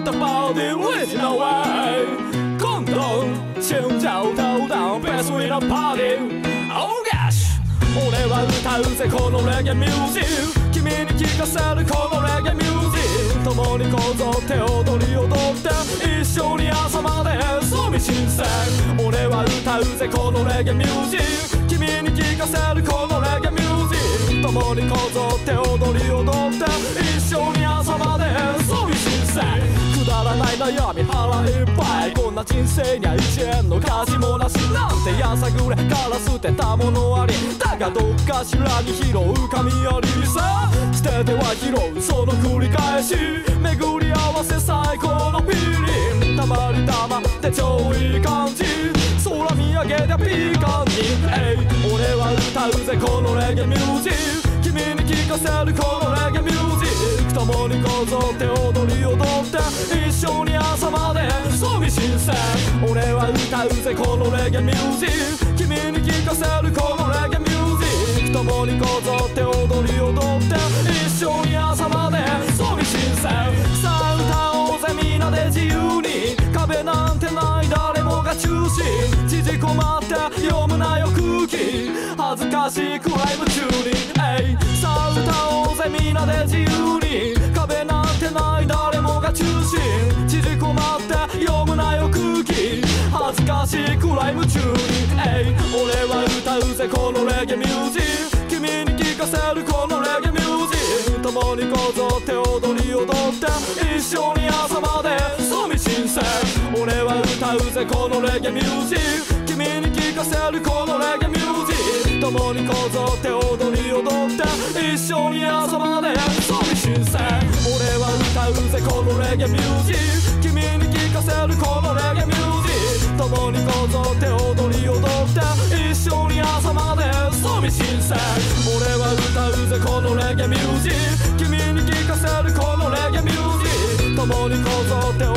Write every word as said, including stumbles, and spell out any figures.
the body with no way 今度信者を歌うダウンベース with a party Oh gosh 俺は歌うぜこのレゲエミュージック君に聴かせるこのレゲエミュージック共にこぞって踊り踊って一緒に朝まで遊び申請俺は歌うぜこのレゲエミュージック君に聴かせるこのレゲエミュージック共にこぞって踊り踊って一緒に朝まで遊び申請くだらない悩み腹いっぱいこんな人生にはいちえんの価値もなしなんてやさぐれから捨てたものありだがどっかしらに拾う神ありさ捨てては拾うその繰り返し巡り合わせ最高のフィーリングたまりたまって超いい感じ空見上げてピーカンに俺は歌うぜこのレゲエミュージック君に聴かせるこのレゲエミュージック共にこぞって踊り踊って一緒に朝まで遊び申請俺は歌うぜこのレゲエミュージック君に聴かせるこのレゲエミュージック共にこぞって踊り踊って一緒に朝まで遊び申請さあ歌おうぜみんなで自由に壁なんてない誰もが中心縮こまって読むなよ空気恥ずかしいくらい夢中にさあ歌おうぜみんなで自由に壁なんてない誰もが中心縮こまって読むなよ空気恥ずかしいくらい夢中に俺は歌うぜこのレゲエミュージック君に聴かせるこのレゲエミュージック共にこぞって踊り踊って一緒に朝まで遊び申請俺は歌うぜこのレゲエミュージック君に聴かせるこのレゲエミュージック共にこぞって踊り踊って一緒に朝まで遊び申請俺は歌うぜこのレゲエミュージック君に聴かせるこのレゲエミュージック共にこぞって踊り踊って一緒に朝まで遊び申請俺は歌うぜこのレゲエミュージック君に聴かせるこのレゲエミュージック共にこぞって